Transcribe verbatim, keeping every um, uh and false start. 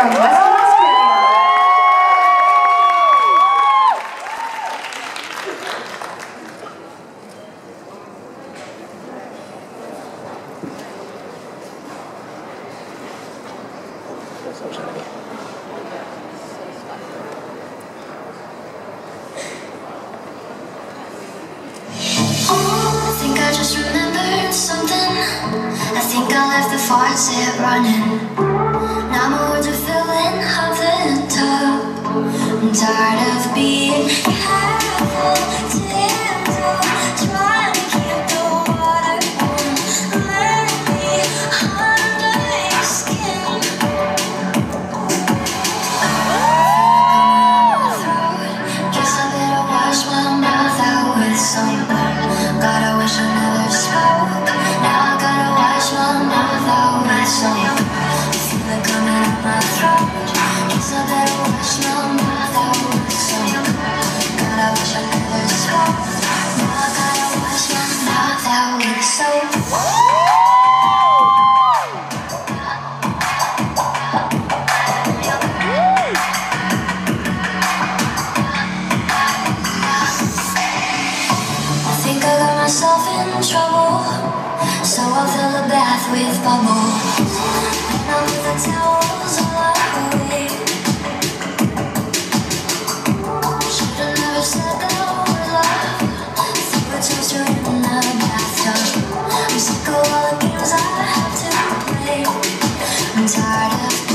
from Western Australia. I think I just remembered something. I think I left the faucet running. Now my words are filling up the top. I'm tired of being careful, gentle, trying to keep the water warm. Let me under your skin. Guess I better wash my mouth out with some. God, I wish I never spoke. Now I gotta wash my mouth out with some. Feel it coming out my throat. Guess I better wash my mouth out with some. God, I wish I never spoke. Now I gotta wash my mouth out with soap. Myself in trouble, so I'll fill the bath with bubbles. And I'll move the towels all away. Should've never said that word love. Threw a toaster in the bathtub. I'm sick of all the games I have to play. I'm tired of